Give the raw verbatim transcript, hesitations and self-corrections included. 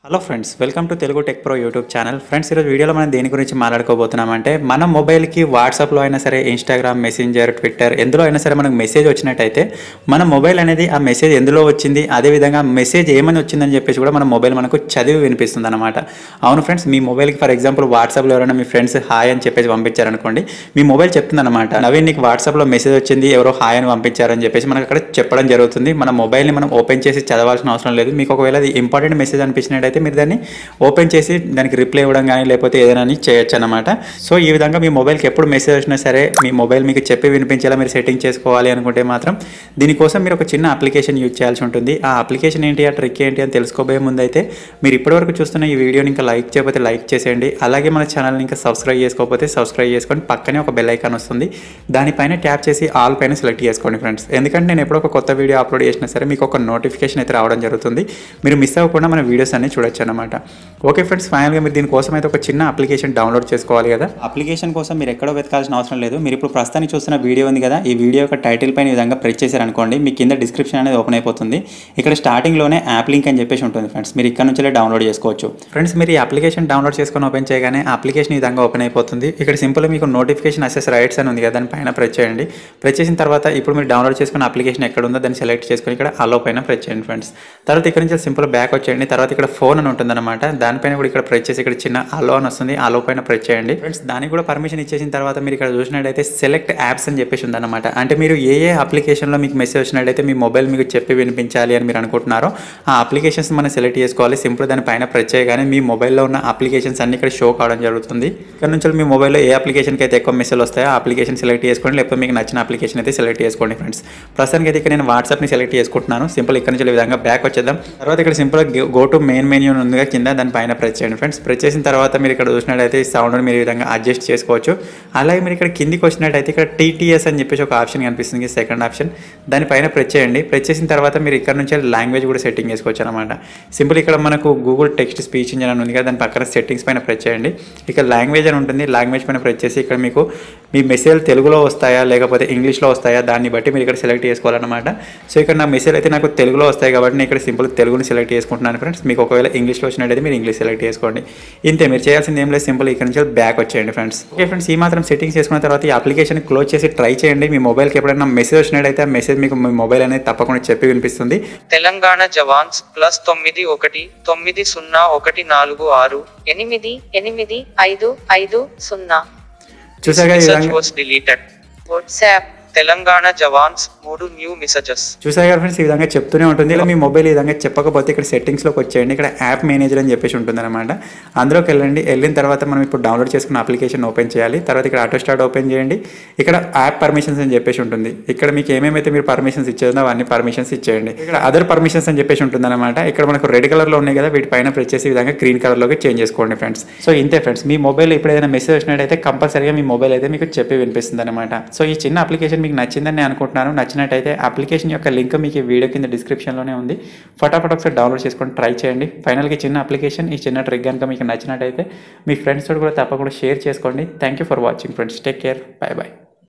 Hello friends, welcome to Telugu tech pro YouTube channel. Friends, ఈరోజు వీడియోలో మనం దేని గురించి మాట్లాడుకోబోతున్నామంటే, మన మొబైల్కి వాట్సాప్లో అయినా సరే, ఇన్స్టాగ్రామ్, మెసెంజర్, ట్విట్టర్ ఎందులో అయినా సరే మనకు మెసేజ్ వచ్చినట్టయితే మన మొబైల్ అనేది ఆ మెసేజ్ ఎందులో వచ్చింది, అదేవిధంగా మెసేజ్ ఏమని వచ్చిందని చెప్పేసి కూడా మన మొబైల్ మనకు చదివి వినిపిస్తుంది అనమాట. అవును ఫ్రెండ్స్, మీ మొబైల్కి ఫర్ ఎగ్జాంపుల్ వాట్సాప్లో ఎవరైనా మీ ఫ్రెండ్స్ హాయ్ అని చెప్పేసి పంపించారనుకోండి, మీ మొబైల్ చెప్తుంది అనమాట, నవీన్ నీకు వాట్సాప్లో మెసేజ్ వచ్చింది, ఎవరో హాయ్ అని పంపించారని చెప్పేసి మనకు అక్కడ చెప్పడం జరుగుతుంది. మన మొబైల్ని మనం ఓపెన్ చేసి చదవాల్సిన అవసరం లేదు. మీకు ఒకవేళ అది ఇంపార్టెంట్ మెసేజ్ అనిపించినట్టయితే అయితే మీరు దాన్ని ఓపెన్ చేసి దానికి రిప్లై ఇవ్వడం కానీ లేకపోతే ఏదైనా చేయొచ్చు అనమాట. సో ఈ విధంగా మీ మొబైల్కి ఎప్పుడు మెసేజ్ వచ్చినా సరే మీ మొబైల్ మీకు చెప్పి వినిపించేలా మీరు సెట్టింగ్ చేసుకోవాలి అనుకుంటే మాత్రం దీనికోసం మీరు ఒక చిన్న అప్లికేషన్ యూజ్ చేయాల్సి ఉంటుంది. ఆ అప్లికేషన్ ఏంటి, ఆ ట్రిక్ ఏంటి అని తెలుసుకోబోయే ముందు అయితే మీరు ఇప్పటివరకు చూస్తున్న ఈ వీడియోని ఇంకా లైక్ చేయకపోతే లైక్ చేసేయండి. అలాగే మన ఛానల్ని ఇంకా సబ్స్క్రైబ్ చేసుకోకపోతే సబ్స్క్రైబ్ చేసుకొని పక్కనే ఒక బెల్ ఐకాన్ వస్తుంది, దానిపైన ట్యాప్ చేసి ఆల్ పైన సెలెక్ట్ చేసుకోండి ఫ్రెండ్స్. ఎందుకంటే నేను ఎప్పుడో ఒక కొత్త వీడియో అప్లోడ్ చేసినా సరే మీకు ఒక నోటిఫికేషన్ అయితే రావడం జరుగుతుంది. మీరు మిస్ అవ్వకుండా మన వీడియోస్ అన్ని చూడొచ్చు అనమాట. ఓకే ఫ్రెండ్స్, ఫైనల్గా మీరు దీనికోసం అయితే ఒక చిన్న అప్లికేషన్ డౌన్లోడ్ చేసుకోవాలి కదా. అప్లికేషన్ కోసం మీరు ఎక్కడో వెతకాల్సిన అవసరం లేదు. మీరు ఇప్పుడు ప్రస్తుతానికి చూస్తున్న వీడియో ఉంది కదా, ఈ వీడియో యొక్క టైటిల్ పైన ఈ విధంగా ప్రెస్ చేశారనుకోండి, మీ కింద డిస్క్రిప్షన్ అనేది ఓపెన్ అయిపోతుంది. ఇక్కడ స్టార్టింగ్లోనే యాప్ లింక్ అని చెప్పేసి ఉంటుంది ఫ్రెండ్స్, మీరు ఇక్కడ నుంచి డౌన్లోడ్ చేసుకోవచ్చు. ఫ్రెండ్స్, మీరు ఈ అప్లికేషన్ డౌన్లోడ్ చేసుకొని ఓపెన్ చేయగానే అప్లికేషన్ ఈ విధంగా ఓపెన్ అయిపోతుంది. ఇక్కడ సింపుల్ మీకు నోటిఫికేషన్ అసెస్ రైట్స్ అని ఉంది కదా, దాని పైన ప్రెస్ చేయండి. ప్రెస్ చేసిన తర్వాత ఇప్పుడు మీరు డౌన్లోడ్ చేసుకున్న అప్లికేషన్ ఎక్కడ ఉందో దాన్ని సెలెక్ట్ చేసుకొని ఇక్కడ అలో పైన ప్రెస్ చేయండి ఫ్రెండ్స్. తర్వాత ఇక్కడ నుంచి సింపుల్ బ్యాక్ వచ్చేయండి. తర్వాత ఇక్కడ ఫోన్ అని ఉంటుంది అనమాట, దానిపైన కూడా ఇక్కడ ప్రెస్ చేసి ఇక్కడ చిన్న అలో అని వస్తుంది, అలో పైన ప్రెస్ చేయండి ఫ్రెండ్స్. దానికి కూడా పర్మిషన్ ఇచ్చేసిన తర్వాత మీరు ఇక్కడ చూసినట్టయితే సెలెక్ట్ యాప్స్ అని చెప్పేసి ఉందన్నమాట. అంటే మీరు ఏ ఏ అప్లికేషన్లో మీకు మెసేజ్ వచ్చినట్టయితే మీ మొబైల్ మీకు చెప్పి వినిపించాలి అని మీరు అనుకుంటున్నారో ఆ అప్లికేషన్స్ మనం సెలెక్ట్ చేసుకోవాలి. సింపుల్ దాని పైన ప్రెస్ చేయగానే మీ మొబైల్లో ఉన్న అప్లికేషన్స్ అన్ని ఇక్కడ షో కావడం జరుగుతుంది. ఇక్కడ నుంచి మీ మొబైల్లో ఏ అప్లికేషన్కి అయితే ఎక్కువ మెసేజ్ వస్తాయో ఆ అప్లికేషన్ సెలెక్ట్ చేసుకోండి, లేకపోతే మీకు నచ్చిన అప్లికేషన్ అయితే సెలెక్ట్ చేసుకోండి ఫ్రెండ్స్. ప్రస్తుతానికి అయితే ఇక్కడ నేను వాట్సాప్ని సెలెక్ట్ చేసుకుంటున్నాను. సింపుల్ ఇక్కడ నుంచి ఈ విధంగా బ్యాక్ వచ్చేద్దాం. తర్వాత ఇక్కడ simple go to main menu ఉందిగా కింద, దాని పైన ప్రెస్ చేయండి ఫ్రెండ్స్. ప్రెస్ చేసిన తర్వాత మీరు ఇక్కడ చూసినట్టయితే ఈ సౌండ్ని మీరు ఈ విధంగా అడ్జస్ట్ చేసుకోవచ్చు. అలాగే మీరు ఇక్కడ కిందికి వచ్చినట్టయితే ఇక్కడ టీటీఎస్ అని చెప్పేసి ఒక ఆప్షన్ కనిపిస్తుంది, సెకండ్ ఆప్షన్, దానిపైన ప్రెస్ చేయండి. ప్రెస్ చేసిన తర్వాత మీరు ఇక్కడ నుంచి లాంగ్వేజ్ కూడా సెట్టింగ్ చేసుకోవచ్చు అనమాట. సింపుల్ ఇక్కడ మనకు గూగుల్ టెక్స్ట్ స్పీచ్ ఇంజిన్ అని ఉంది కదా, దాని పక్కన సెట్టింగ్స్ పైన ప్రెస్ చేయండి. ఇక్కడ లాంగ్వేజ్ అని ఉంటుంది, లాంగ్వేజ్ పైన ప్రెస్ చేసి ఇక్కడ మీకు మీ మెసేజ్ తెలుగులో వస్తాయా లేకపోతే ఇంగ్లీష్లో వస్తాయా దాన్ని బట్టి మీరు ఇక్కడ సెలెక్ట్ చేసుకోవాలన్నమాట. సో ఇక్కడ నా మెసేజ్ అయితే నాకు తెలుగులో వస్తాయి కాబట్టి నేను ఇక్కడ సింపుల్ తెలుగుని సెలెక్ట్ చేసుకుంటున్నాను ఫ్రెండ్స్. మీకు ఒకవేళ ఇంగ్లీష్లో వచ్చినట్టయితే మీరు ఇంగ్లీష్ సెలెక్ట్ చేసుకోండి. ఇంతే, మీరు చేయాల్సింది ఏం లేదు, సింపుల్ ఇక్కడ నుంచి బ్యాక్ వచ్చేయండి ఫ్రెండ్స్. ఓకే ఫ్రెండ్స్, ఈ మాత్రం సెట్టింగ్స్ చేసుకున్న తర్వాత ఈ అప్లికేషన్ క్లోజ్ చేసి ట్రై చేయండి. మీ మొబైల్కి ఎప్పుడైనా మెసేజ్ వచ్చినట్టయితే ఆ మెసేజ్ మీకు మీ మొబైల్ అనేది తప్పకుండా చెప్పి వినిపిస్తుంది. తెలంగాణ జవాన్స్ ప్లస్ తొమ్మిది ఒకటి తొమ్మిది సున్నా ఒకటి నాలుగు ఆరు ఎనిమిది ఎనిమిది ఐదు ఐదు సున్నా. చూసాగా డిలీటెడ్ వాట్సాప్ తెలంగాణ జవాన్స్ మూడు న్యూ మెసేజెస్. చూసారు ఫ్రెండ్స్, ఈ విధంగా చెప్తూనే ఉంటుంది. ఇలా మీ మొబైల్ ఈ విధంగా చెప్పకపోతే ఇక్కడ సెట్టింగ్స్లోకి వచ్చేయండి. ఇక్కడ యాప్ మేనేజర్ అని చెప్పేసి ఉంటుంది అనమాట, అందులోకి వెళ్ళండి. వెళ్ళిన తర్వాత మనం ఇప్పుడు డౌన్లోడ్ చేసుకున్న అప్లికేషన్ ఓపెన్ చేయాలి. తర్వాత ఇక్కడ ఆటో స్టార్ట్ ఓపెన్ చేయండి. ఇక్కడ యాప్ పర్మిషన్స్ అని చెప్పేసి ఉంటుంది. ఇక్కడ మీకు ఏమేమైతే మీరు పర్మిషన్స్ ఇచ్చేదో అవన్నీ పర్మిషన్స్ ఇచ్చేయండి. ఇక్కడ అదర్ పర్మిషన్స్ అని చెప్పేసి ఉంటుంది అనమాట. ఇక్కడ మనకు రెడ్ కలర్లో ఉన్నాయి కదా, వీటి పైన ప్రెస్ చేసి ఈ విధంగా గ్రీన్ కలర్లోకి చేంజ్ చేసుకోండి ఫ్రెండ్స్. సో ఇంతే ఫ్రెండ్స్, మీ మొబైల్ ఇప్పుడు ఏదైనా మెసేజ్ వచ్చినట్టయితే కంపల్సరీగా మీ మొబైల్ అయితే మీకు చెప్పి వినిపిస్తుంది అనమాట. సో ఈ చిన్న అప్లికేషన్ మీకు నచ్చిందని నేను అనుకుంటున్నాను. నచ్చినట్టయితే అప్లికేషన్ యొక్క లింక్ మీకు ఈ వీడియో కింద డిస్క్రిప్షన్లోనే ఉంది. ఫటాఫట్ ఒకసారి డౌన్లోడ్ చేసుకొని ట్రై చేయండి. ఫైనల్గా చిన్న అప్లికేషన్, ఈ చిన్న ట్రిక్ కనుక మీకు నచ్చినట్టయితే మీ ఫ్రెండ్స్ తోటి కూడా తప్పకుండా షేర్ చేసుకోండి. Thank you for watching friends, take care, bye by.